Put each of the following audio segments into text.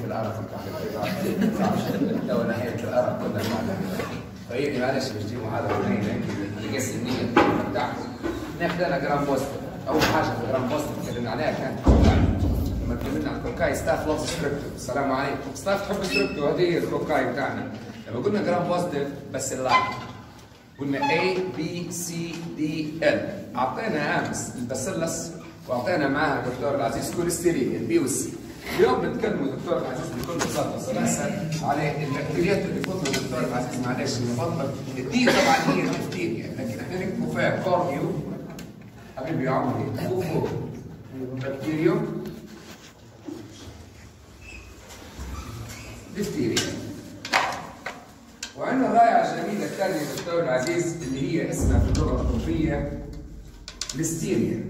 الارق بتاع البيضاء لو ناحيه الارق كنا فهي معلش بتجي محاضره ثانيه يمكن نقسم النيه بتاعته ناخذ لنا جرام بوست. اول حاجه في جرام بوست تكلمنا عليها كانت لما تكلمنا عن الكوكاي ستاف لفظ ستريبتو. السلام عليكم. ستاف تحب ستريبتو، هذه هي الكوكاي بتاعنا. لما قلنا جرام بوزيتيف بس اللاين قلنا A B C D L، اعطينا امس الباسيلس واعطينا معاها دكتور العزيز كوليستيرين البي والسي. اليوم بنتكلموا دكتور العزيز بكل بساطه وسلاسه على البكتيريات اللي قلنا دكتور العزيز معلش المفضل. الدي طبعا هي البكتيريا، لكن احنا نكتبوا فيها كورنيو حبيبي يا عمري كوفو بكتيريو ديفتيريا. وعندنا رائعه جميله الثانيه دكتور العزيز اللي هي اسمها في اللغه الطبيه ليستيريا.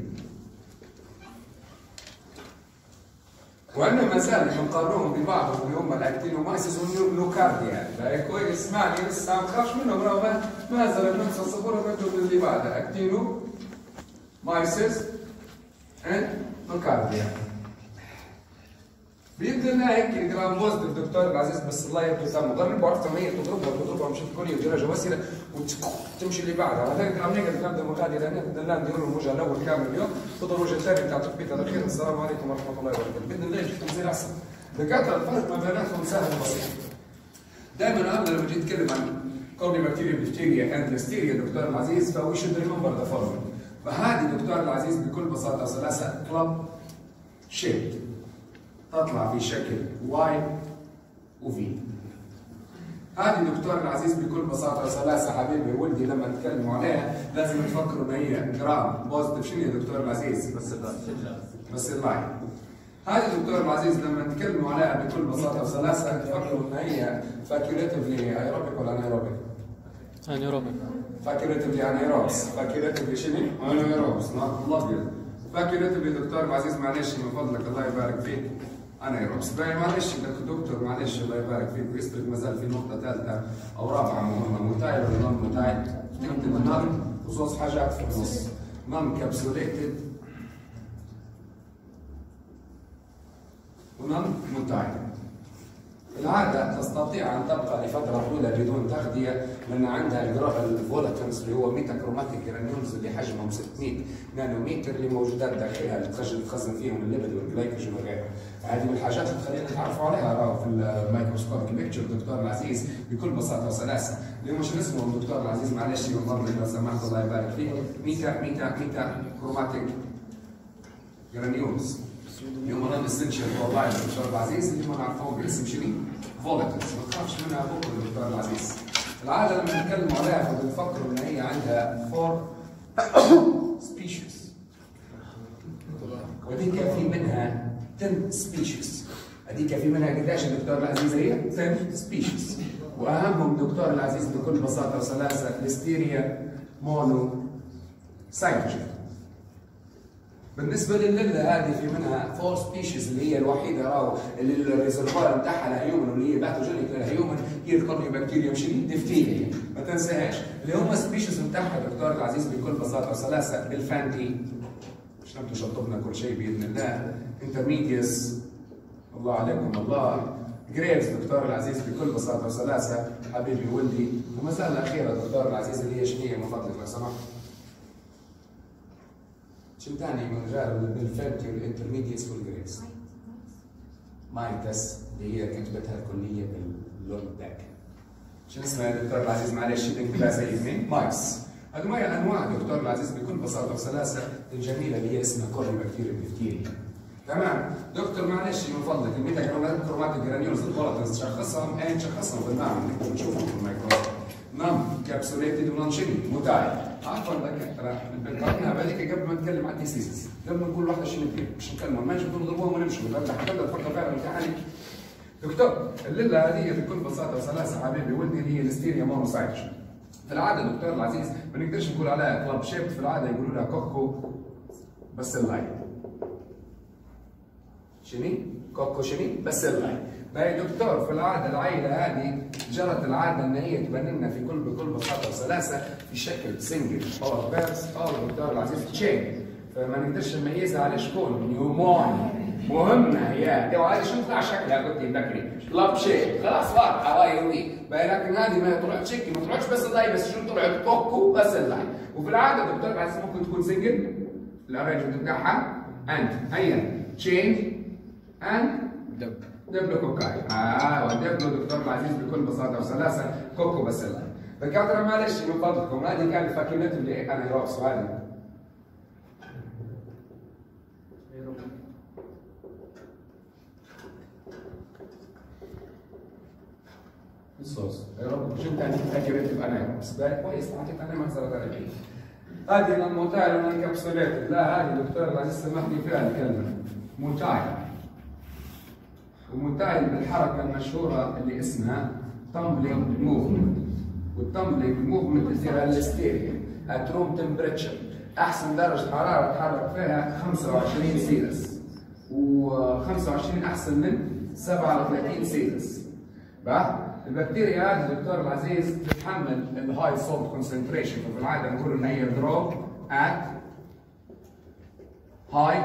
وعندنا ما زال بنقارنهم ببعضهم اللي هم الاكتينومايسيس والنوكارديا. فهي كويس اسمعني لسه ما تخافش منهم، ما زال نفس الصبوره بدهم اللي بعدها اكتينومايسيس نوكارديا. بيبدا لنا هيك جرام بوزيتيف دكتور العزيز بس الله يرحمه غير بعرفتهم هي تضربها مش تكون درجه وسيله وتمشي اللي بعدها. هذا جرام نيجاتيف نبدا مغادره بدنا ندير له الوجه الاول كامل اليوم، خذوا الوجه الثاني بتاع تثبيت الاخير. السلام عليكم ورحمه الله وبركاته. باذن الله يجيكم زي احسن. دكاتره الفرق ما بيناتهم سهل وبسيط. دائما انا لما جيت اتكلم عن كورني بكتيريا بكتيريا اند ليستيريا دكتور العزيز فوي شود ريمبر ذا فورمولا. فهذه دكتور العزيز بكل بساطه وسلاسه كلب شيب تطلع في شكل واي وفي. هذه دكتور العزيز بكل بساطه وسلاسه حبيبي ولدي لما نتكلموا عليها لازم تفكروا ان هي جرام بوزيتيف. شنو يا دكتور العزيز؟ بس اللاين. هذه دكتور العزيز لما نتكلموا عليها بكل بساطه وسلاسه تفكروا ان هي فاكيوليتيفلي ايروبيك ولا انايروبيك؟ انايروبيك. فاكيوليتيفلي انايروبس. فاكيوليتيفلي شنو؟ انايروبس. الابيض. فاكيوليتيفلي دكتور العزيز معلش من فضلك الله يبارك فيك انايروبس. معلش دكتور معلش الله يبارك فيك ويسبق ما زال في نقطه ثالثه او رابعه مهمه. موتايل ولا نون موتايل؟ نكتب نون وصوص حاجات في النص. نون كابسوليتد ونون موتايل. العادة تستطيع أن تبقى لفترة طويلة بدون تغذية لأن عندها الفولاتنس اللي هو ميتا كروماتيك جرانيولز اللي حجمهم 600 نانومتر اللي موجودات داخلها اللي تخزن فيهم الليبيد والجلايكوجين وغيرها. هذه من الحاجات اللي تخلينا نتعرفوا عليها في الميكروسكوبيك بيكتشر دكتور العزيز بكل بساطة وسلاسة. اللي هم شنو اسمهم دكتور العزيز معلش من فضلك لو سمحت الله يبارك فيك. ميتا كروماتيك جرانيولز. اليوم انا اسنشال والله دكتور العزيز اللي ما نعرفوه باسم شنو؟ فولاتنس. ما تخافش منها بكره دكتور العزيز. العاده لما نتكلم عليها فبنفكروا ان هي عندها 4 سبيشيز. وهذيك في منها 10 سبيشيز. هذيك في منها قداش دكتور العزيز؟ هي 10 سبيشيز. واهمهم دكتور العزيز بكل بساطه وسلاسه ليستيريا مونو سايتوجين. بالنسبه للليله هذه في منها 4 سبيشيز اللي هي الوحيده راهو اللي الريزرفوار بتاعها الهيومن واللي هي باثوجينيك للهيومن هي الكورنيوبكتيريوم شنو؟ ديفتيريا. ما تنساهاش اللي هم سبيشيز بتاعها دكتور العزيز بكل بساطه وسلاسه بالفانتي. مش نبتوا شطبنا كل شيء باذن الله. انترميديس الله عليكم الله. جريفز دكتور العزيز بكل بساطه وسلاسه حبيبي ولدي. ومساله الاخيره دكتور العزيز اللي هي شنو هي من فضلك لو سمحت؟ شو ثاني من غير بالفانتي والانترميديتس والجريس؟ مايتس اللي هي كتبتها الكليه باللون ذاك. شو اسمها يا دكتور العزيز معلش نكتبها زي مين؟ مايس. هذول هي انواع دكتور العزيز بكل بساطه وسلاسه الجميله اللي هي اسمها كورنيوبكتيريا ديفتيريا. تمام؟ دكتور معلش من فضلك الميتا كروماتيك جرانيولز الفولاتنس تشخصهم ايه تشخصهم بالمعمل نقدر نشوفهم في الميكروسكوب. نون كابسوليتد ونون شنو؟ موتايل. عفوا دكاتره بنقارنها بهذيك قبل ما نتكلم عن الديسيزز، قبل ما نقول واحده شنو فيه، مش نكلمها ماشي نضربوهم ونمشوا، نبدا نفكر فيها بالامتحان. دكتور الليله هذه بكل بساطه وسلاسه حبيبي ولدي اللي هي ليستيريا مونوسايتوجين. في العاده دكتور العزيز ما نقدرش نقول عليها كلاب شيب، في العاده يقولوا لها كوكو بس اللاين. شنو؟ كوكو شنو؟ بس اللاين. باهي دكتور في العاده العائله هذه جرت العاده ان هي تبان لنا في بكل بساطه وسلاسه في شكل سنجل باور بيرس او دكتور العزيز تشين. فما نقدرش نميزها على شكون نيومونيا. مهمه هي هذه شو طلع شكلها قلت لي بكري كلاب شيب خلاص واضحه هاي ودي، لكن هذه ما طلعتش هيك، ما طلعتش بس اللاي، بس شو طلعت كوكو بس اللاي. وفي العاده دكتور عزيز ممكن تكون سنجل الارينجمنت بتاعها اند هيا تشين اند دبلو كوكاي. ودبلو دكتور العزيز بكل بساطه وسلاسه كوكو بس اللاي. دكاتره معلش من فضلكم هذه كانت فاكينات اللي انا راسه هذه الصوص يا رب جبت عندي فاكينات انا بس كويس اعطيت انا مخزره ثانيه. هذه الموتايل والانكابسوليتد، لا هذه دكتور العزيز سمحني فيها الكلمه موتايل. وموتايل بالحركه المشهوره اللي اسمها تمبلينج موفمنت، والتمبلينج موفمنت تصير على الستيريا ات روم تمبريتشر، احسن درجه حراره تحرك فيها 25 سيلس، و25 احسن من 37 سيلس. البكتيريا هذه دكتور العزيز تتحمل الهاي سولت كونسنتريشن، وفي العاده نقول ان هي دروب ات هاي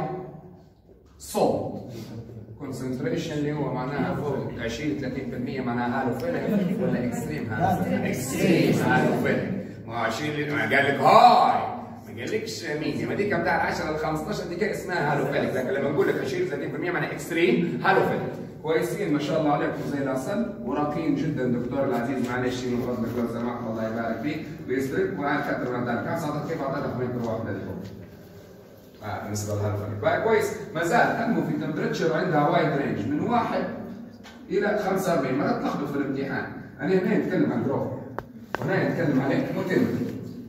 سولت كونسنتريشن اللي هو معناها فوق 20 30% معناها هالوفيليك ولا اكستريم هالوفيليك؟ اكستريم هالوفيليك. ما 20 قال لك هاي ما قالكش مين، ما ديك بتاع 10 ل 15 دقيقه اسمها هالوفيليك، لكن لما نقول لك 20 30% معناها اكستريم هالوفيليك. كويسين ما شاء الله عليكم زي العسل وراقيين جدا دكتور العزيز. معلش من فضلك لو سمحت الله يبارك فيك ويسرك وعلى كثر من ذلك. كم ساعتك كيف اعطيتك متر واحد للفوق؟ بالنسبه لهالفرق كويس. ما زال تنمو في تمبرتشر عندها وايد رينج من 1 الى 45. ما تلخبط في الامتحان. انا هنا نتكلم عن جروث وهنا نتكلم على موتيلتي.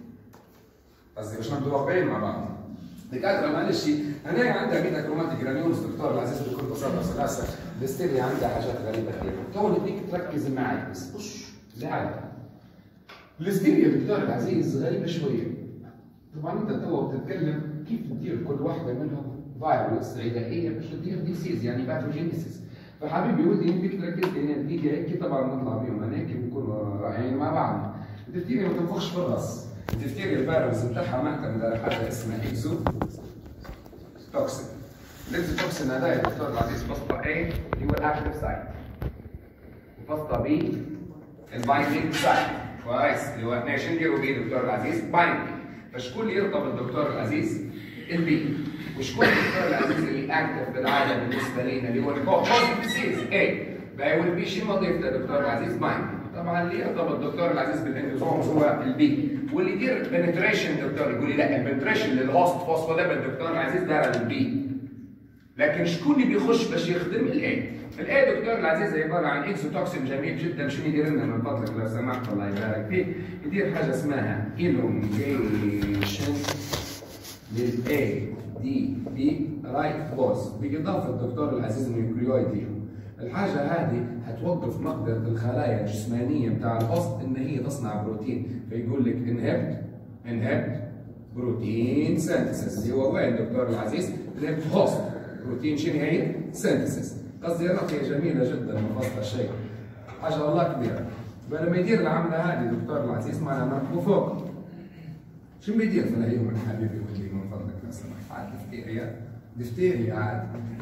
قصدي باش نبدو واقعيين مع بعض. دكاتره معلش هنا عندها بيتا كروماتيك جرانيولز دكتور العزيز بكل بساطه وسلاسه. الستيريا عندها حاجات غريبه كثير. تو بديك تركز معي بس خش لعب. الستيريا دكتور العزيز غريبه شويه. طبعا انت تو بتتكلم كيف تدير كل واحده منهم فيروس عدائيه باش تدير ديسيز يعني باثوجينيسيس. فحبيبي ولدي نبيك تركز لي دقيقه هيك طبعا نطلع بيهم هناك بنكونوا رائعين مع بعض. الدفتيريا ما تنفخش في الراس. الدفتيريا الفيروس بتاعها معتمد على حاجه اسمها اكزو توكسين. الاكزو توكسين هذا يا دكتور العزيز فصله A اللي هو الاكتف سايت، وفصله B البايندينج سايت. كويس اللي هو اثنين شو نديروا بيه دكتور العزيز؟ بايندينج. فشكون اللي يرتبط دكتور العزيز؟ البي. وشكون دكتور العزيز اللي اكتف بالعاده بالنسبه لنا اللي هو البوزيتيف سيلز A. باي والبي شو وظيفته دكتور العزيز؟ بايندينج. طبعا اللي يرتبط دكتور العزيز بالاندوسومز هو البي، واللي يدير بنتريشن دكتور يقول لي لا البنتريشن للهوست فوسفوليبيد دكتور العزيز دار البي. لكن شكون اللي بيخش باش يخدم الاي؟ الاي دكتور العزيز عباره عن اكزوتوكسين جميل جدا. شنو يدير لنا من فضلك لو سمحت الله يبارك فيك؟ يدير حاجه اسمها إيلونجيشن للاي دي بي رايبوز باضافه الدكتور العزيز نيوكليويد ليهم. الحاجه هذه هتوقف مقدره الخلايا الجسمانيه بتاع الهوست ان هي تصنع بروتين، فيقول لك انهبت بروتين سينثيسيس اللي هو وين دكتور العزيز؟ انهبت هوست بروتين شنو هي؟ سينثيسيس. قصدي رقيه جميله جدا ما فصل شيء. حاجه والله كبيره. فلما يدير العمله هذه دكتور العزيز معنا نركبوا فوق. شو بيدير في الهيومن حبيبي ولدي من فضلك لو سمحت؟ عاد دفتيريا عاد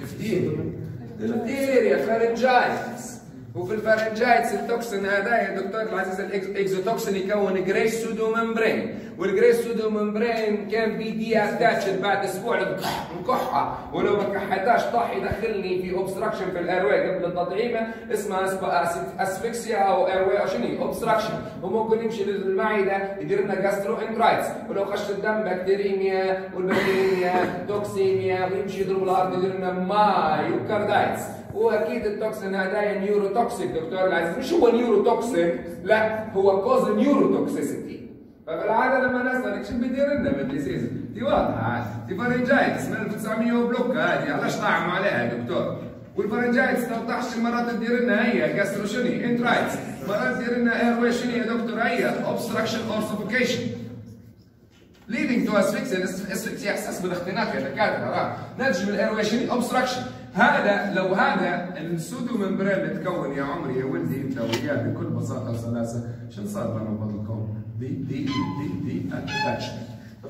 دفتيريا فارنجايتس. وفي الفارنجايتس التوكسين هذا يا دكتور العزيز الاكزوتوكسين يكون جريس سودو ممبرين، والجريس سودو ممبرين كان بي دي اتاتشد بعد اسبوع نكحها، ولو ما كحتهاش طاح يدخلني في اوبستراكشن في الايرواي قبل التطعيمه اسمها اسفكسيا او ايرواي او شنو اوبستراكشن، وممكن يمشي للمعده يدير لنا جاسترو انترايتس، ولو خش الدم بكتيريميا والبكتيريميا توكسيميا ويمشي يضرب الارض يدير لنا مايوكاردايتس. واكيد التوكسين هذا نيورو توكسيك دكتور العزيز، مش هو نيورو توكسين، لا هو كوز نيورو توكسيسيتي. فبالعاده لما نسالك شو بيدير لنا بالديسيز؟ دي واضحه دي فارنجايتس من 1900 وبلوك هذه علاش طاعم عليها يا دكتور؟ والفارنجايتس 13 مرات تدير لنا هي جاسترو شنو؟ انترايتس، مرات تدير لنا ايرواي شنو يا دكتور؟ هي اوبستراكشن اور سفوكيشن leading to asphyxia احساس بالاختناق يا دكاتره. ناتج من الايرواي شنو؟ اوبستراكشن. هذا لو هذا السودو ممبرين اللي تكون يا عمري يا ولدي انت وياه بكل بساطه وسلاسه، شنو صار لنا من فضلكم؟ دي اتاتشمنت. ففي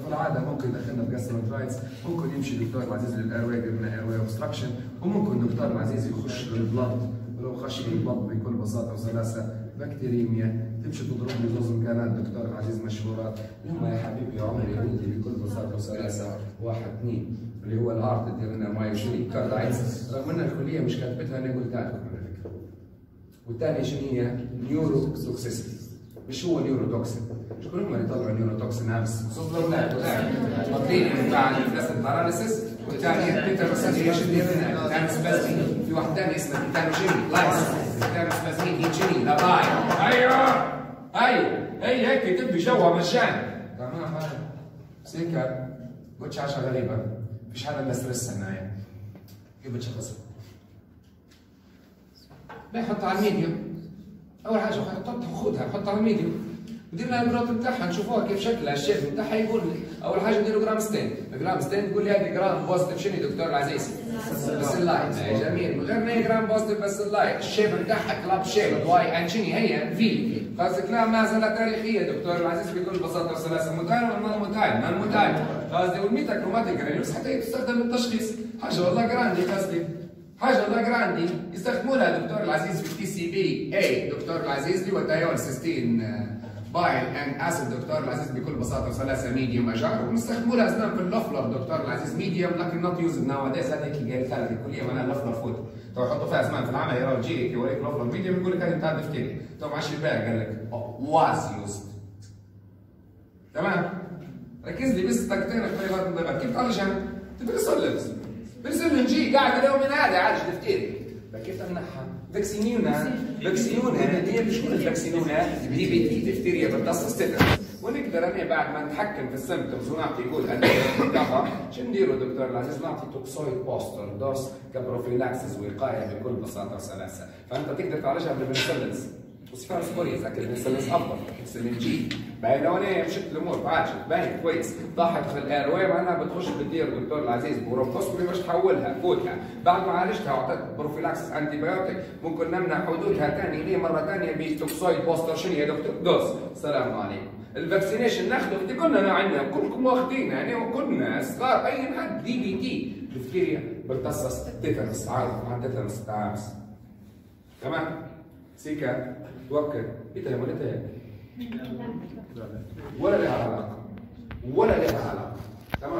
في العاده ممكن دخلنا في جاسترونترايتس، ممكن يمشي دكتور العزيز للايرواي قلنا ايرواي اوبستراكشن، وممكن دكتور العزيز يخش للبلد، ولو خش للبلد بكل بساطه وسلاسه بكتيريميا، تمشي تضرب لي زوز مكانات دكتور العزيز مشهورات، اللي هم يا حبيبي يا عمري يا بنتي بكل بساطه وسلاسه، واحد اثنين اللي هو الهارت اللي لنا مايوشري كاردايتس، رغم ان الكليه مش كاتبتها انا قلتها لكم على فكره. والثانيه شنو هي؟ نيورو توكسيسيتي. مش هو نيورو توكسين، شكون هم اللي طلعوا نيورو توكسين امس؟ صدر ولا مطلين بتاع الفلاسيد باراليسيس، والثانيه بيتروسيشن ديرنا، كان سبازمين، في واحد ثاني اسمه بيتانوجيني لايس، كان سبازمين هيتشيني لا باي. ايوه هي هيك تبدي جوها مجان. تمام هذا سيكا قلت عشان غريبه، مفيش حدا مسترس هنايا. كيف بتشخصها؟ بيحط على الميديوم. اول حاجه حطها خذها حطها على الميديوم، ندير لها الجرام بتاعها نشوفوها كيف شكلها، الشيب بتاعها يقول لي. اول حاجه نديروا جرام ستين، الجرام ستين تقول لي هذه جرام بوزيتيف شنو دكتور العزيز؟ باسيلايت. جميل، من غير ما هي جرام بوزيتيف باسيلايت، الشيب بتاعها كلاب شيب واي ان شنو هي؟ في. قصدك لا ما زالت تاريخيه دكتور العزيز بكل بساطه وسلاسه، موتايل ولا ما موتايل؟ ما الموتايل. قصدي والميتا كروماتيك رينوس حتى تستخدم للتشخيص، حاجه والله جراندي قصدي. حاجه والله جراندي يستخدمونها دكتور العزيز في التي سي بي اي دكتور العزيز اللي هو تايول سيستين بايل اند اسيد دكتور العزيز بكل بساطه وسلاسه ميديوم اجار، ونستخدموا زمان في اللفلر دكتور العزيز ميديوم لكن نوت يوزد ناو اديس. هذيك اللي قالت لك الكليه وانا اللفلر فوت تو يحطوا فيها زمان في العمل يراو جيك يوريك لفلر ميديوم يقول لك هذه بتاع دفتري تو ما عادش بالك قال لك واز يوزد. تمام؟ ركز لي بس طقتين اختيارات من كيف تعالجها؟ بنسلز نجي قاعد اليوم من هذا عالج دفتري. كيف تمنحها؟ فاكسينيونا هي مش كل الفاكسينونا هي بي دفتيريا بتتصل تتر، ونقدر انا بعد ما نتحكم في السيمتومز ونعطي يقول الدواء شو نديروا دكتور العزيز؟ نعطي توكسويد بوستر دوس كبروفيلاكسس وقايه بكل بساطه وسلاسه، فانت تقدر تعالجها بالبنسلينز وسفيروسبوريز لكن البنسلينز افضل، البنسلين جي باين لو انا مشيت الامور بعالجت باين كويس، ضحت في الايرواي معناها بتخش بتدير دكتور العزيز برومبوسكوبي باش تحولها فوتها، بعد ما عالجتها واعطيت بروفيلاكسس انتي بايوتيك ممكن نمنع حدوثها ثاني ليه مره ثانيه بتوكسويد بوستر شنو يا دكتور؟ دوز. السلام عليكم. الفاكسينيشن ناخذه كلنا عندنا كلكم واخذينه يعني وكلنا صغار اي حد دي بي تي دفتيريا بتصص تيتانوس عارف مع تيتانوس تعامس. تمام؟ سيكا توكل ايه ولا ايه؟ ولا لها علاقه ولا لها علاقه. تمام؟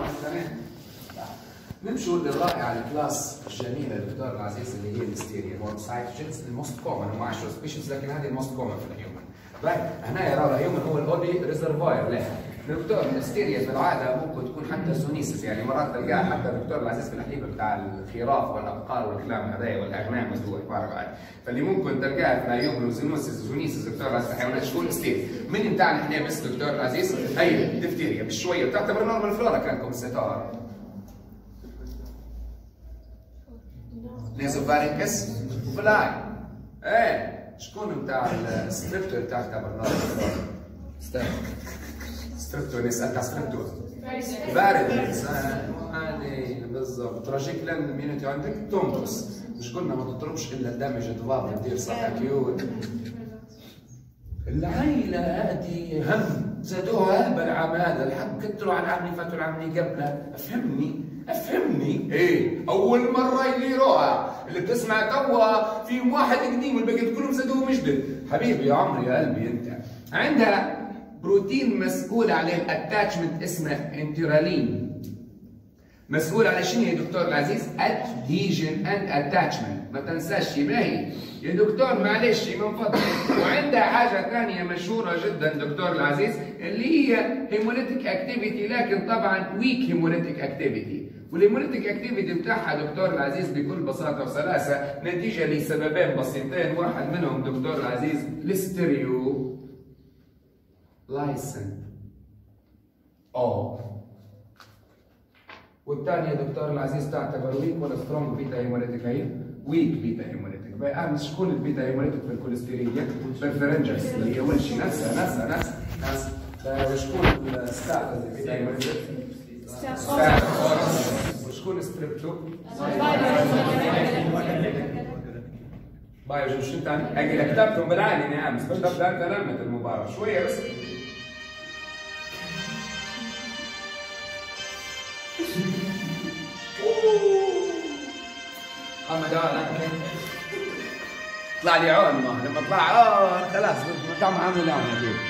نمشوا للرائعه الكلاس الجميله دكتور العزيز اللي هي الهستيريا هو سايتوجينز الموست كومن هم 10 سبيشيز لكن هذه الموست كومن في الهيومن. رايت هنا يرى الهيومن هو الاودي ريزرفوير لها. دكتور الهستيريا في العاده ممكن تكون حتى سونيسس يعني مرات تلقاها حتى دكتور العزيز في الحليب بتاع الخراف والابقار والكلام هذايا والاغنام والدول بعد فاللي ممكن تلقاها في الهيومن وزينوسس وزونيسس دكتور العزيز الحيوانات شكون هستيريا من بتاعنا احنا بس دكتور العزيز ايوه دفتيريا بشويه بتعتبر نورمال فلورا كانكم ستار نيزوفارينكس فلاي ايه شكون بتاع الستريبتور بتاعتبر نورمال فلورا ستريبتور نسال بتاع ستريبتور بارد الانسان هذه بالضبط تراجيكلان الميونيتي عندك تنقص مش قلنا ما تضربش الا الدمج تضاد تدير صح كيوت العائله هذه هم زادوها بالعام هذا الحق كتروا على العام اللي فاتوا العام اللي قبله افهمني ايه اول مره يديروها اللي بتسمع توا في واحد قديم والباقي كلهم زادوه مجدد حبيبي يا عمري يا قلبي انت عندها بروتين مسؤول عن الاتاتشمنت اسمه انترالين مسؤول على شنو يا دكتور العزيز؟ ادهيجن اند اتاتشمنت ما تنساش باهي يا دكتور معلش من فضلك وعندها حاجه ثانيه مشهوره جدا دكتور العزيز اللي هي هيموليتيك اكتيفيتي لكن طبعا ويك هيموليتيك اكتيفيتي والهيموليتيك اكتيفيتي بتاعها دكتور العزيز بكل بساطه وسلاسه نتيجه لسببين بسيطين واحد منهم دكتور العزيز الستيريو لايسن والثانيه يا دكتور العزيز تعتبر ويك ولا سترونج بيتا هيموليتيك هي؟ ويك بيتا هيموليتيك بقى شكون البيتا هيموليتيك في الكوليستيريديا؟ بالفرنجكس اللي هي اول شيء نفسها وشكون الستات البيتا هيموليتيك؟ ستات وشكون ستريبتو؟ بايو شو الثاني؟ اجي كتبتهم بالعالي نعم بس تبدا انت لمت المباراه شويه بس اما ده طلع لي عون، ما لما طلع عون خلاص بتعمل عامل عون يا بيه.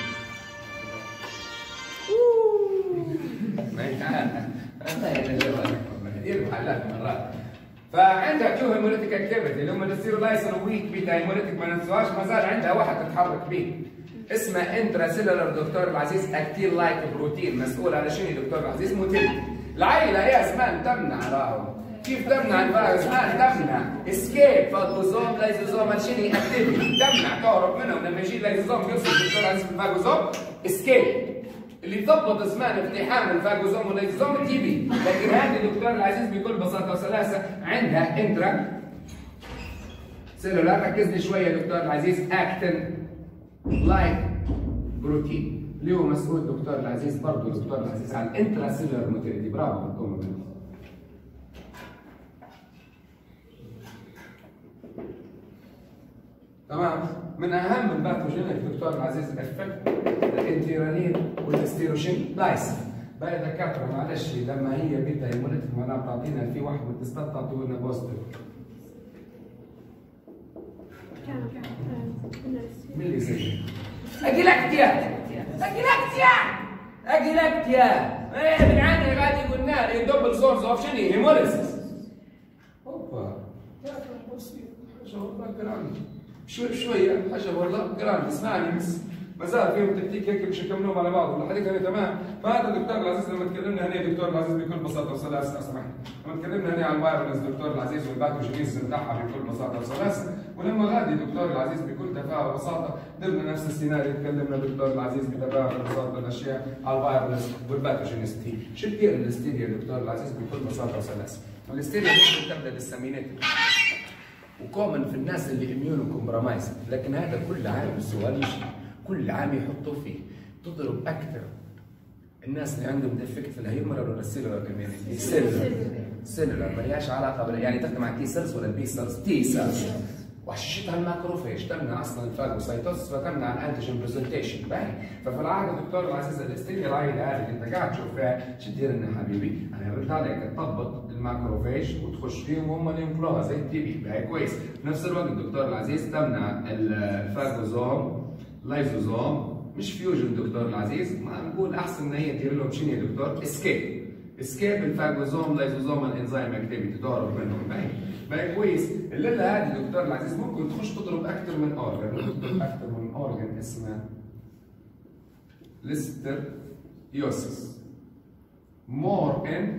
ما يتعال يربح لك مرات. فعندها تو هيموليتيك اكتيفيتي اللي هم تصيروا لايسن ويك بيتا هيموليتيك ما ننسوهاش، ما زال عندها واحد تتحرك به اسمه انترا سيلولر دكتور العزيز اكتين لايك بروتين، مسؤول على شنو دكتور العزيز؟ موتيليتي. العيله هي اسمان تمنع راهو. كيف تمنع الفيروس؟ تمنع اسكيب فاجوزوم لايزوزوم شنو اكتيفيتي، تمنع تهرب منهم لما يجي اللايزوزوم يوصل الدكتور العزيز بالفاجوزوم اسكيب. اللي تضبط زمان اقتحام الفاجوزوم واللايزوزوم التي بي، لكن هذه الدكتور العزيز بكل بساطه وسلاسه عندها انترا سيلولار. ركز لي شويه يا دكتور العزيز، اكتن لايك بروتين اللي هو مسؤول دكتور العزيز برضه دكتور العزيز عن الانترا سيلولار موتيليتي. برافو بتكونوا منه. تمام. من اهم الباثوجينيك دكتور العزيز افكت الانتيرالين والستيروشين لايسن. باقي دكاتره معلش لما هي بيتا هيموليتيك معناها بتعطينا في واحد من التستات تعطوا لنا بوزيتيف. مين اللي يسجل؟ اجلاكتيا ايه بالعاني غادي قلنا لي دبل سورس اوف شنو؟ هيموليسيس. اوبا بسيط حاجه والله جراند شويه حاجه والله جراند. اسمعني بس مازال فيهم تكتيك هيك مش يكملوهم على بعض ولا حديث تمام. فهذا الدكتور العزيز لما تكلمنا هنا دكتور العزيز بكل بساطه وسلاسه اسمح لما تكلمنا هنا عن الفيروس دكتور العزيز والباثوجينيز بتاعها بكل بساطه وسلاسه، ولما غادي دكتور العزيز بكل تفاهه وبساطه درنا نفس السيناريو تكلمنا دكتور العزيز بتفاهه وبساطه الاشياء على الفيروس والباثوجينيز. شو دير الاستيريا دكتور العزيز بكل بساطه وسلاسه؟ الاستيريا ممكن تبدا بالسمينات وكومن في الناس اللي اميونو كومبرومايز، لكن هذا كل عام السؤال يجي كل عام يحطوا فيه تضرب اكثر الناس اللي عندهم ديفكت في الهيومرال ولا السيلولار كوميونيتي؟ سيلولار ما لهاش علاقه يعني تخدم على تي سيلز ولا البي سيلز؟ تي سيلز. وحشيشتها الماكروفيج تمنع اصلا الفاجوسايتوسس فتمنع الانتيجين برزنتيشن. باهي ففي العاده دكتور العزيز الاستيريا العيله هذه اللي انت قاعد تشوف فيها شو تدير لنا حبيبي؟ انا قلت عليك تضبط الماكروفيج وتخش فيهم وهم اللي ينقلوها زي التي بي. باهي كويس. في نفس الوقت دكتور العزيز تمنع الفاجوزوم لايزوزوم مش فيوجن دكتور العزيز، ما نقول احسن ان هي تدير لهم شنو يا دكتور؟ اسكيب الفاجوزوم لايزوزوم الانزيم اكتيفيتي تهرب منهم. باهي كويس. الليله هذه دكتور العزيز ممكن تخش تضرب اكثر من اورجن، اكثر من اورجن اسمه ليستريوسس مور ان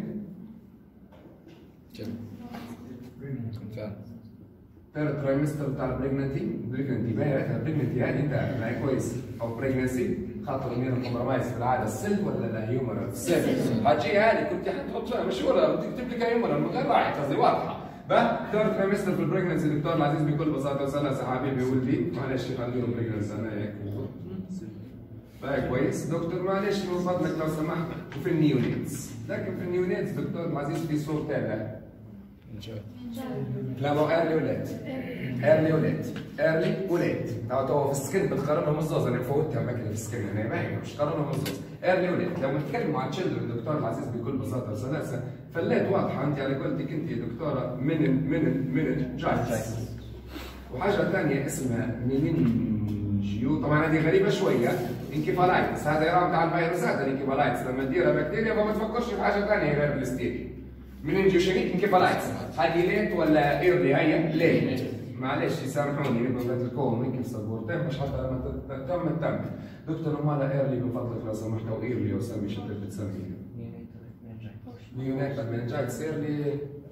ثيرد ترايمستر بتاع البريجننتي. باهي البريجننتي هذه انت باهي كويس او بريجننسي خاطر اميون كومبرومايز في العاده السل ولا لا هيومرال؟ السل. هاتجي هذه كنت حتحط فيها مش ولا تكتب لك هيومرال من غير راعي قصدي واضحه. ثيرد ترايمستر في البريجننسي دكتور العزيز بكل بساطه وسلاسه حبيبي ولدي معلش خليهم بريجننسي انا هيك. باهي كويس دكتور معلش من فضلك لو سمحت. وفي النيونيتس، لكن في النيونيتس دكتور العزيز في صورتين لا لا مو ايرلي وليت تو في السكن بتقارنهم الزوز. انا فوتها ماكله في السكن انا باين مش قارنهم الزوز ايرلي وليت. لو نتكلموا عن تشيلدرن دكتور العزيز بكل بساطه وسلاسه فليت واضحه انت على قولتك انت يا دكتوره من جايتس. وحاجه ثانيه اسمها مينينجيو، طبعا هذه غريبه شويه، انكيفالايتس. هذا يرى بتاع الفيروسات الانكيفالايتس لما تديرها بكتيريا فما تفكرش في حاجه ثانيه غير الاستيريا. مننجيوشينيك انكيفالايتس هذه ليت ولا ايرلي؟ هي ليت. معلش يسامحوني نبغى لكم هيك بسبورتين مش حتى لما تم دكتور امال ايرلي من فضلك لو سمحت او ايرلي او سمي شو بدك تسميه؟ نيونيتال مننجايتس ايرلي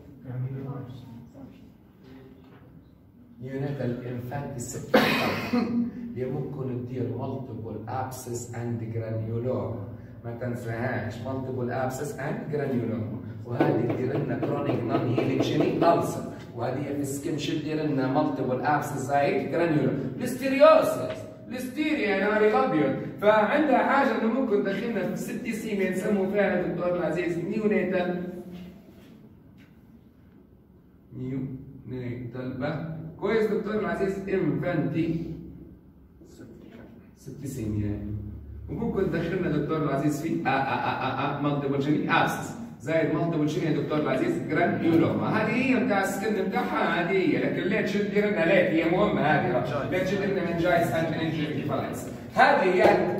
نيونيتال انفانتيسيبل اللي ممكن تدير مالتيبل ابسس اند جرانيولوم. ما تنساهاش مالتيبل ابسس اند جرانيولوم. وهذه تدير لنا كرونيك نون هيلينج شنو؟ ألسر. وهذه في السكن شو تدير لنا مالتيبل ابسس زايد جرانيولوم. الاستيريا يا نهاري الابيض. فعندها حاجه انه ممكن دخلنا في 6 سنين يسموا فيها دكتور العزيز نيونيتال كويس دكتور العزيز انفانتي 6 سنين يعني. وممكن تدخلنا دكتور العزيز في مالتيبل شنو؟ ابسس زائد مالتيبل شنو يا دكتور العزيز؟ جرانيولوما. هذه هي بتاع السكن بتاعها، هذه هي، لكن ليه تشد لنا ليه؟ هي مهمه هذه، ليه تشد لنا من جايز اند مننجري كيفالايتس. هذه هي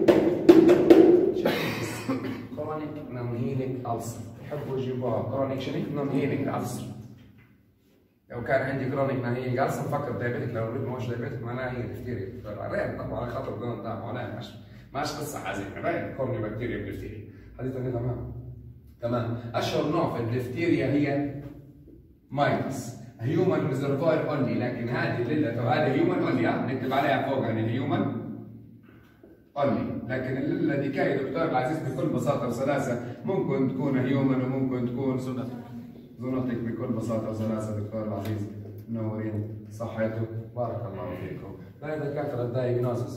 كرونيك نون هيلينج ألسر. يحبوا يجيبوها كرونيك شنو؟ نون هيلينج ألسر. لو كان عندي كرونيك نون هيلينج ألسر فكر دايبيتك، لو ما هوش دايبيتك معناها هي دفتيريا. رير طبعا على خاطر بدون نظام ولا ماش قصه حزينه، باين كورني بكتيريا بدفتيريا. هذه تمام. اشهر نوع في الدفتيريا هي مايتس هيومن ريزرفوير اونلي، لكن هذه هذه هيومن اونلي، نكتب عليها فوق يعني هيومن اونلي، لكن الليله دي كاي دكتور العزيز بكل بساطه وسلاسه ممكن تكون هيومن وممكن تكون زونوتيك بكل بساطه وسلاسه. دكتور العزيز منورين صحته، بارك الله فيكم. لا دكاتره الدايجنوزس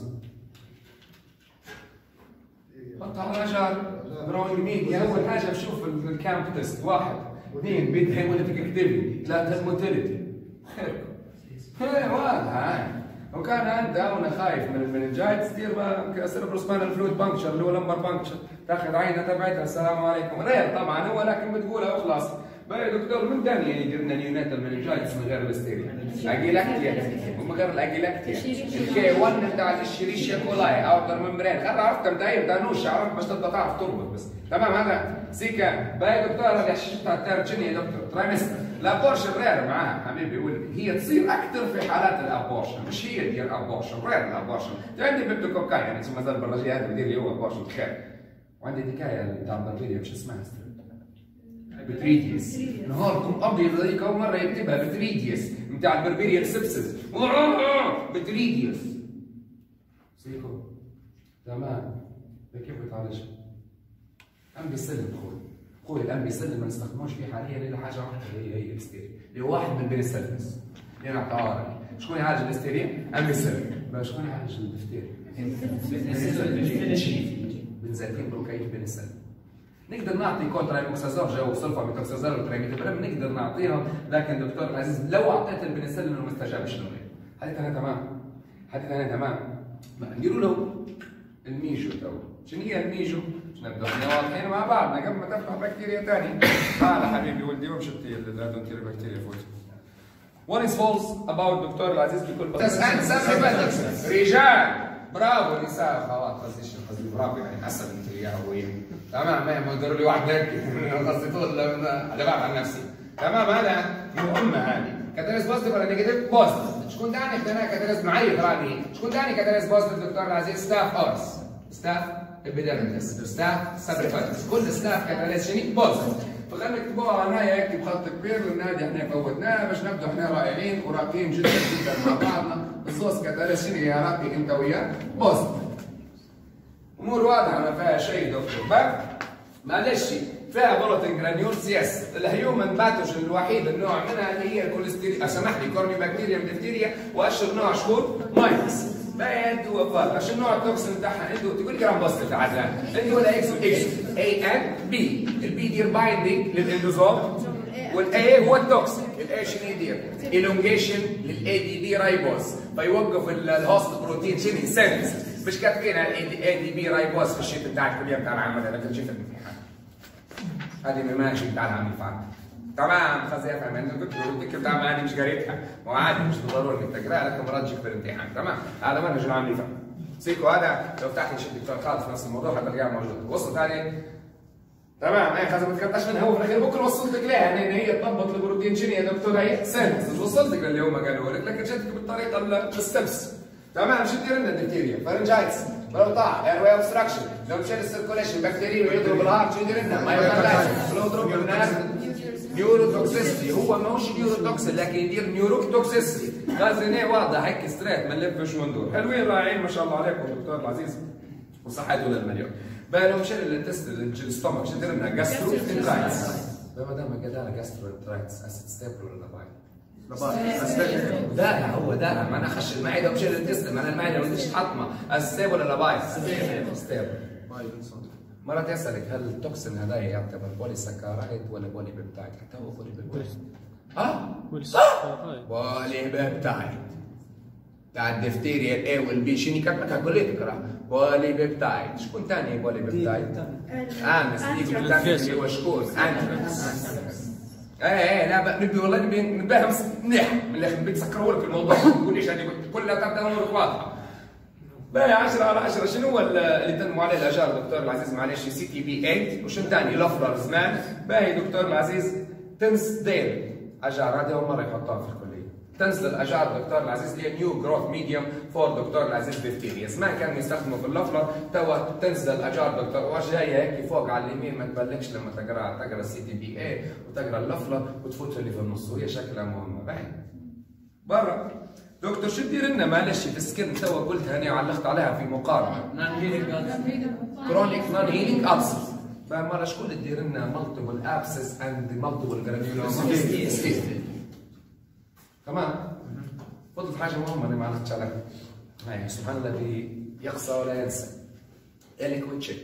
حط على رجال جروينج ميديا. اول حاجه بشوف الكامب تيست، 1 2 بيت هيموليتيك اكتيفيتي، 3 الموتيليتي. خيركم واضحه. لو كان انت وانا خايف من المننجايتس دير سيربرو سباينال فلويد بانكشر اللي هو لمبر بانكشر، تاخذ عينه تبعتها السلام عليكم. رير طبعا هو، لكن بتقولها وخلاص. بقى يا دكتور من ثاني يعني يدير لنا نيوناتال مننجايتس من غير الاستيريا، اجيلاكتيا ومن غير الاجيلاكتيا، الكي 1 بتاع الشريشيا كولاي اوتر ممبرين، خلي عرفت متايب دانوش، عرفت باش تبدا تعرف تربط بس. تمام هذا سيكا. بقى يا دكتور هذا الحشيش بتاع الثالث شنو يا دكتور؟ ترايمستر. الابورشن رير معاه حبيبي ولدي، هي تصير اكثر في حالات الابورشن، مش هي ديال الابورشن، رير الابورشن. عندي بنتوكوكاي يعني اسمها زي البرازيلي هذا بدير لي هو ابورشن خير. وعندي ديكايا بتاع البرازيليا مش اسمها بتريديوس، نهاركم ابيض هذيك اول مره يكتبها بتريديوس بتاع البربريا سبسس بتريديوس. سيكو تمام. كيف بتعالج؟ امبيسلين اخوي الامبيسلين ما نستخدموش فيه حاليا الا حاجه واحده هي الاستيريا، اللي هو واحد من البنسلينز اللي انا طوارئ. شكون يعالج الاستيريا؟ امبيسلين. بقى شكون يعالج الدفتيريا؟ بنزاتين بروكايد بنسلين. نقدر نعطي كونترايموكسازول جو سلفاميتوكسازول وتريميتابرام نقدر نعطيهم، لكن دكتور العزيز لو اعطيت البنسلين انه ما استجابش له. هذه ثاني تمام. نديروا له الميجو تو. شنو هي الميجو؟ نبدا احنا واضحين مع بعضنا قبل ما تفتح بكتيريا ثانيه. تعال حبيبي ولدي وامشي الادونتيري بكتيريا فوت. One is false about دكتور العزيز بكل بساطه. رجال برافو، نساء اخوات قصدي برافو يعني حسب انت اياها وهي تمام. ما يقدروا لي واحد هيك قصدي طول على بعض عن نفسي. تمام هذا مهمه هذه. كاتاليز بوزيتيف ولا نيجاتيف؟ بوزيتيف. شكون ثاني اختنا كاتاليز معي راني؟ شكون ثاني كاتاليز بوزيتيف دكتور العزيز؟ ستاف اورس، ستاف ابيديرمس، ستاف سابريفاتس، كل ستاف كاتاليز شنو؟ بوزيتيف. فخلينا نكتبوها هنايا هيك بخط كبير، والنادي احنا فوتناه باش نبدو احنا رائعين وراقيين جدا مع بعضنا. الصوص كاتاليز شنو يا راقي انت وياه؟ بوزيتيف. امور واضحه ما فيها شيء دكتور. بقى معلش فيها بروتين جرانيولز يس. الهيومن باثوجين الوحيد النوع منها اللي هي الكوليستيريا، سامح لي كورني بكتيريا دفتيريا، واشهر نوع شهور مايتس. بقى انتوا وفاض عشان نوع التوكسين بتاعها انتوا تقول جرام بوزيتيف عزام انتوا ولا اكس اي ان بي. البي دير بايندينج للاندوزوم، والاي هو التوكسين. الاي شنو يدير؟ الونجيشن للاي دي بي رايبوز، فيوقف الهوست بروتين شنو سينثيسيس. مش كاتبينها الاي دي بي رايبوز في الشيت بتاع الكليه بتاع العمل لكن شفت الامتحان. هذه ماشي بتاع العام اللي فات. تمام خلاص يا فهمان الدكتور بتاع ما مش قريتها وعادي مش ضروري انك تقراها لكن مراجعك في الامتحان. تمام هذا منهج العام اللي فات. سيكو هذا لو فتحت شيت دكتور خالد في نفس الموضوع حتلاقيها موجوده. وصل ثاني تمام. اي خلاص ما تقطعش منها. هو في الاخير بكره وصلتك لها يعني ان هي تضبط البروتين شنو يا دكتور؟ هي سنس وصلتك للي هم قالوا لك لكن جتك بالطريقه الستبس. تمام شو دير لنا الدكتيريا؟ فرنجايتس، بلوطاع، اير واي اوبستراكشن، لو مشى السيركوليشن بكتيريا ويضرب الهارت شو يدير لنا؟ مايوكاردايتس، لو ضرب الناس نيوروتوكسيستي. هو ماهوش نيوروتوكسين لكن يدير نيوروتوكسيستي. غازينيه واضح هيك ستريت ما نلفش وندور. حلوين رائعين ما شاء الله عليكم دكتور العزيز وصحته للمليون. بقى لو مشى للتست الستومك شو يدير لنا؟ جاسترو انترايتس. ما دام قال جاسترو انترايتس اسيد ستيبل ولا باي؟ لا هو ده معناه خش المعده ومشي للتست معناه المعده ما بديش تحطمه. ستيبل ولا باي؟ ستيبل. مرات يسألك هل التوكسين هذا يعتبر بولي سكرايد ولا بولي بيبتايد؟ حتى هو بولي بيبتايد. بولي بيبتايد. بتاع الدفتيريا الاي والبي شنو كتبتها كلها تقرا بولي بيبتايد. شكون ثاني بولي بيبتايد؟ انس. ديك الثاني اللي هو شكون؟ انس. ايه لا نبي والله نبيها منيح من الاخر نبي تسكروا لك الموضوع ما تقوليش هذه كلها تبدا امورك واضحه. باهي 10 على 10. شنو هو اللي تنمو عليه الاجار دكتور العزيز؟ معلش سي تي بي 8. وشنو ثاني؟ لفلر زمان. باهي دكتور العزيز تنس ديل اجار، هذه اول مره يحطوها في الكليه. تنزل الاجار دكتور العزيز اللي هي نيو جروث ميديوم فور دكتور العزيز بكتيريا. زمان كانوا يستخدموا في اللفلر، توا تنزل الاجار دكتور واش جايه هيك فوق على اليمين، ما تبلكش لما تقرا السي تي بي اي وتقرا اللفلر وتفوت اللي في النص وهي شكلها مهمه. باهي برا دكتور شو تدير لنا معلش في السكن؟ توا قلتها انا وعلقت عليها في مقارنه كرونيك نون هيلينج ابسس. فمره شكون تدير لنا مالتيبل ابسس اند مالتيبل جرانيولوما؟ تمام. فضلت حاجه مهمه انا ما علقتش عليها. هاي سبحان الذي يقصى ولا ينسى. اليكويد تشيك.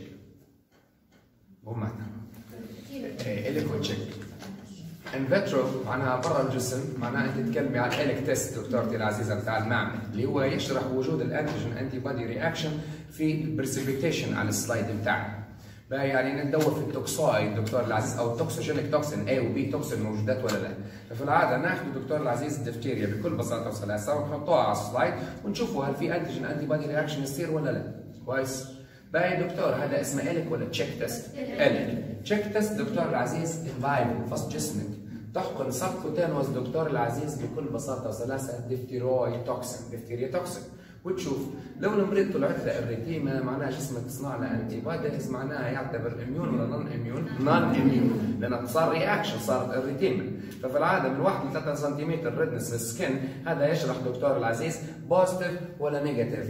ومعنى اليكويد تشيك ان فيترو معناها برا الجسم، معناها انت تتكلمي على الالك تيست دكتورتي العزيزه بتاع المعمل اللي هو يشرح وجود الانتيجين انتي بودي رياكشن في البريسبيتيشن على السلايد بتاعنا. بقى يعني ندور في التوكسويد دكتور العزيز او التوكسوجينيك توكسين A و B توكسين موجودات ولا لا. ففي العاده ناخذ دكتور العزيز الدفتيريا بكل بساطه وسلاسه ونحطوها على السلايد ونشوفوا هل في انتيجين انتي بودي رياكشن يصير ولا لا. كويس؟ بقى دكتور هذا اسمه اليك ولا تشيك تيست؟ اليك. تشيك تيست دكتور العزيز انفايبل فصل جسمك تحقن سبكوتينوس دكتور العزيز بكل بساطه وسلاسه دفتيرويد توكسين، دفتيريا توكسين. وتشوف لو المريض طلعت له الريتيما معناها جسمك تصنع له انتي بوديز، معناها يعتبر اميون ولا نون اميون؟ نون اميون، لان صار رياكشن صارت الريتيما. ففي العاده من 1 ل 3 سنتيمتر ريدنس في السكن، هذا يشرح دكتور العزيز بوزيتيف ولا نيجاتيف؟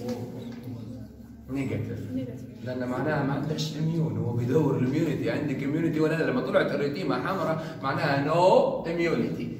نيجاتيف. لان معناها ما عندكش اميون، هو بيدور الاميونيتي، عندك اميونيتي ولا لا؟ لما طلعت الريتيما حمراء معناها نو اميونيتي.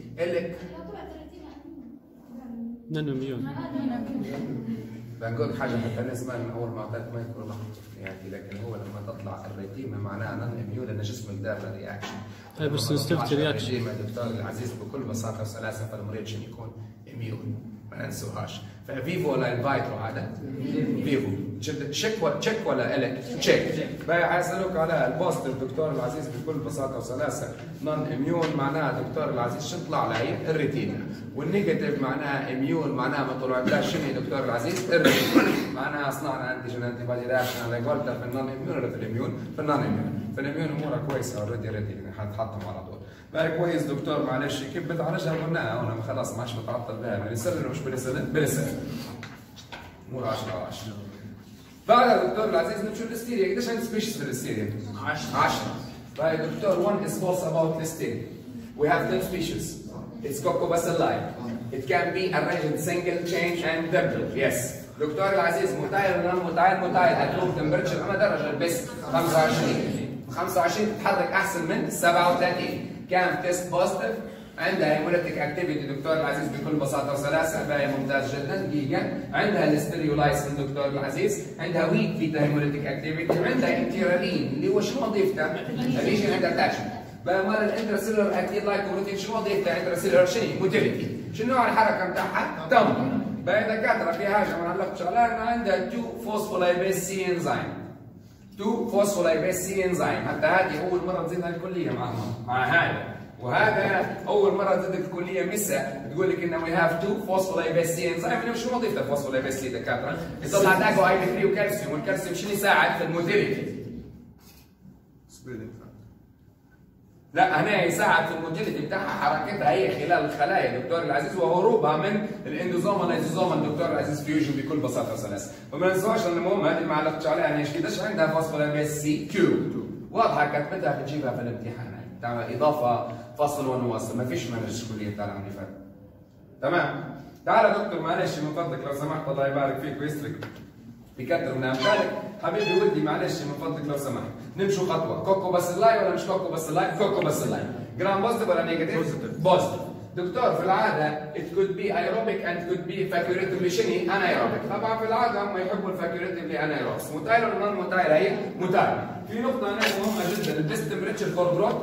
نون اميون. بنقول لك حاجه حتى الناس من اول ما اعطيت ما يكون يعني، لكن هو لما تطلع الريتيما معناها نون اميون لان جسمك دار رياكشن. اي بس نستفتي رياكشن. الريتيما دكتور العزيز بكل بساطه وسلاسه فالمريض شنو يكون؟ اميون. ما ننسوهاش. ففيفو ولا الفايترو هذا؟ فيفو. تشيك ولا الك؟ تشيك. بقى عايز اسالك على البوزيتيف دكتور العزيز بكل بساطه وسلاسه نون اميون، معناها دكتور العزيز شو طلع لها؟ الريتينا. والنيجاتيف معناها اميون، معناها ما طلعتلاش شنو دكتور العزيز؟ الريتينا. معناها صنعنا انتيجين انتي بودي رياكشن على قولتها في النون اميون ولا في الاميون؟ في النون اميون. في الاميون امورها كويسه اوريدي ريدي حنحطهم على طول. بقى كويس دكتور معلش كيف بتعالجها قلناها هون خلاص ما عادش بتعطل بها بنسلن ومش بنسلن بنسلن. امور 10 على 10. بعدها دكتور العزيز نمشي للستيريا. قديش عندي سبيشيز في الستيريا؟ 10. بقى دكتور 1 is false about listeria. We have 10 species. It's Coccobacilli. It can be arranged in single, chain and double. Yes. دكتور العزيز متايل ولا متايل؟ هتروح تمبرتشر اما درجه بس 25 تتحرك احسن من 37. كان تيست بوزيتيف، عندها هيموليتيك اكتيفيتي دكتور العزيز بكل بساطه وسلاسه، باهي ممتاز جدا. دقيقه عندها الاستريولايسين دكتور العزيز، عندها ويك بيتا هيموليتيك اكتيفيتي، وعندها انتيرالين اللي هو شنو وظيفته؟ الريجن عندها اتاشمنت. بقى مال الانترسيلر اكتيف لايكوبروتين شنو وظيفته؟ انترسيلر شنو؟ موتيليتي. شنو نوع الحركه بتاعها؟ تمبر. بقى دكاتره في حاجه ما نعلقش عليها، عندها 2 فوسفولايبيز سي انزيم. 2 فوسفولايبيز سي انزيم، حتى هذه اول مره تزيدها الكليه مع هذا، وهذا اول مره تزيد الكليه مسا تقول لك انه وي هاف 2 فوسفولايبيز سي انزيم. اللي شو وظيفه الفوسفولايبيز سي دكاتره؟ يطلع داكو اي بي 3 وكالسيوم، والكالسيوم شنو يساعد في الموتيليتي؟ لا هنا يساعد في الموتيليتي بتاعها، حركتها هي خلال الخلايا دكتور العزيز، وهروبها من الاندوزوم واللايزوزوم دكتور العزيز فيوجن بكل بساطه وسلاسه. وما ننساش ان المهم هذه ما علقتش عليها ليش قديش عندها فوسفولايبيز سي 2 واضحه كتبتها بتجيبها في الامتحان، تعمل اضافه فصل ونواصل، ما فيش منهج كليه تعال عم يفرق. تمام؟ تعال دكتور معلش من فضلك لو سمحت الله يبارك فيك ويسترك بكثر من امثالك، حبيبي ودي معلش من فضلك لو سمحت نمشوا خطوه. كوكوباسيلاي ولا مش كوكوباسيلاي؟ كوكوباسيلاي. جرام بوزيتيف ولا نيجاتيف؟ بوزيتيف. دكتور في العاده it could be aerobic and could be facultatively شنو؟ anaerobic. طبعا في العاده هم يحبوا الفاكولتيفلي anaerobics. متايل ولا نون متايل؟ هي متايل. في نقطه هنا مهمه جدا، البيست تمبريتشر فور جروث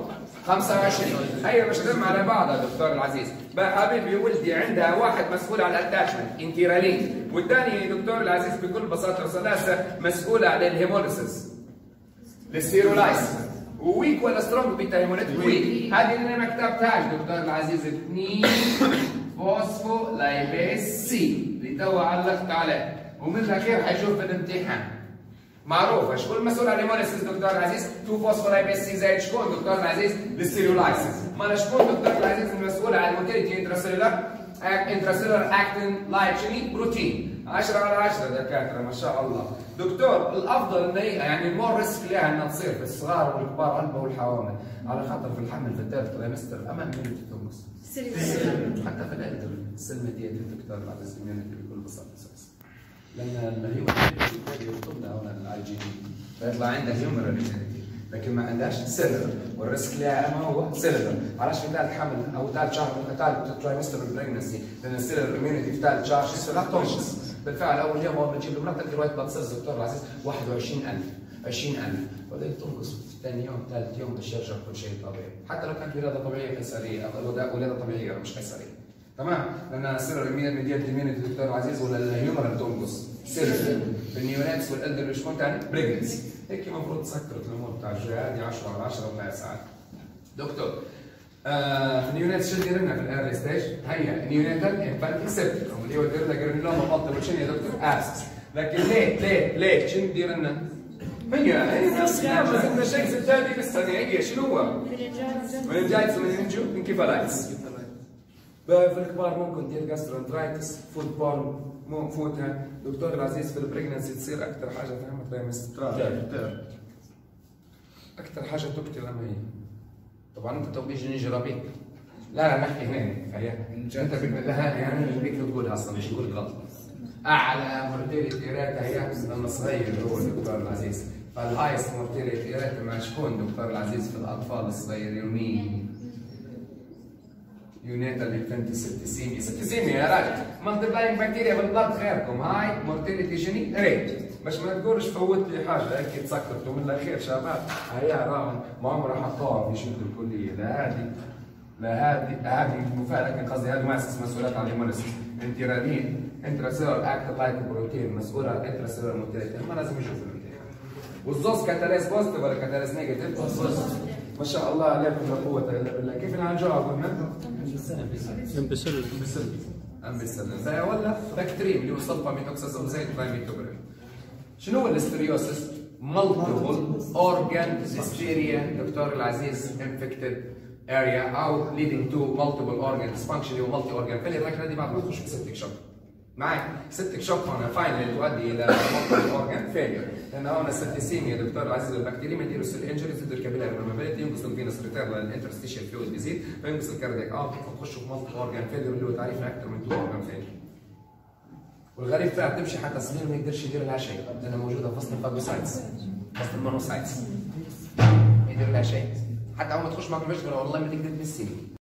25. هي مش تم على بعضها دكتور العزيز. بقى حبيبي ولدي عندها واحد مسؤول على الاتاشمنت انترالين، والثاني دكتور العزيز بكل بساطه وسلاسه مسؤول على الهيموليسيس للسيرولايسيس. ويك ولا سترونج بيتا هيموليتيك؟ ويك. هذه اللي انا ما كتبتهاش دكتور العزيز 2 فوسفو لايبيز سي اللي توا علقت عليه، ومن الاخير حيشوف في الامتحان. معروفه شكون المسؤول على الهيموليسيس دكتور العزيز؟ 2 فوسفو لايبيز سي زائد شكون دكتور العزيز؟ للسيرولايسيس. مال شكون دكتور العزيز المسؤول على الموتيليتي انتراسيلولار اكتين لايك شنو؟ بروتين. 10 على 10 دكاتره ما شاء الله. دكتور الافضل ان يعني المور ريسك لها انها تصير في الصغار والكبار عنبه والحوامل، على خاطر في الحمل في الثالث تريمستر امان من التومس. حتى في الادر السلمه ديت الدكتور العزيز بكل بساطه لان الهيومن يطلبنا هنا الاي جي دي فيطلع عندها هيومرال لكن ما عندهاش سيلر، والريسك لها ما هو سيلر. علاش في ثالث حمل او ثالث شهر ثالث ترايمستر البريجنسي؟ لان السيلر اميونيتي في ثالث شهر شو لا تنقص. بالفعل اول يوم اول ما تجيب المراه تلقى روايه بتصير دكتور العزيز 21,000 20,000 بعدين تنقص في ثاني يوم ثالث يوم باش يرجع كل شيء طبيعي، حتى لو كانت ولاده طبيعيه قيصريه او ولاده طبيعيه مش قيصريه. تمام؟ لان السيلر اميونيتي دكتور العزيز ولا الهيومرال تنقص سيلر في النيوناتس والالدر شكون ثاني؟ بريجنسي. هيك المفروض تسكرت الامور بتاع الجويه هذه 10 على 10 ولا ساعات. دكتور في النيوناتس شو ندير لنا في الايرلي ستيج؟ هيا نيوناتال انفانتي سيبتيك اللي هو دير لنا جرانيلوما مالتيبل شنو يا دكتور؟ اسس. لكن ليه شنو ندير لنا؟ هي نفس الشيء الثاني لسه هي شنو هو؟ مننجايتس انكيفالايتس. في الكبار ممكن دير جاسترونترايتس، فود بورن فوتها. دكتور العزيز في البريجنسي تصير اكثر حاجه فهمت تريمستر اكثر حاجه تقتل لما هي. طبعا انت بيجي نيجي ربيك. لا نحكي هنا انت بالله يعني اللي بيك تقولها اصلا مش تقول غلط. اعلى مورتيليتي ريت هي لما صغير هو الدكتور العزيز، فالهايست مورتيليتي ريت مع شكون دكتور العزيز في الاطفال الصغيرين يومين. يونيتال انفانتي سبتيسيميا يا راجل. مالتيبلاينج بكتيريا بالبلد خيركم. هاي مورتيليتي جيني ريت. باش ما تقولش فوت لي حاجه هيك تسكرتوا من الاخير شباب. هيا راهم ما عمره حطوها في شده الكليه. لا هذه مفاجاه لكن قصدي هذه مؤسسه مسؤولات عن الهيموليسيس. انترالين انتراسيلر اكت لايك بروتين مسؤول عن انتراسيلر موتيليتي. ما لازم يشوف الامتحان. والزوز كاتاليز بوزيتيف ولا كاتاليز نيجاتيف؟ ما شاء الله عليكم لا قوه الا بالله. كيف نجاوب قلنا؟ امبيسلين ولا بكتيريم اللي هو سلفامين اوكسازوزيت ترايميتوبرين. شنو هو الاستريوسس؟ مالتيبل اورجان هيستيريا دكتور العزيز انفكتد اريا او leading to multiple organ dysfunction اللي هو مالتي اورجان فيلير. لكن هذه بعد ما تخش في سيبتيك شوك. معي سيبتيك شوك هنا فاينلي تؤدي الى مالتي اورجان فيلير. لان هنا السبتيسيميا دكتور العزيز البكتيريا يديروا سيل انجريز يدير الكابيلاري برمابيلتي ينقص الفينس ريتيرن الانترستيشال فلويد بيزيد فينقص الكاردياك اوت فتخشوا في مالتي اورجان فيلير اللي هو تعريفها اكثر من 2 اورجان فيلير. والغريب فيها تمشي حتى صغير ما يقدرش يدير لها شيء لانها موجوده في وسط الفاجوسايتس وسط المونوسايتس ما يدير لها شيء. حتى اول ما تخش ماكروفيج والله ما تقدر تمسيه.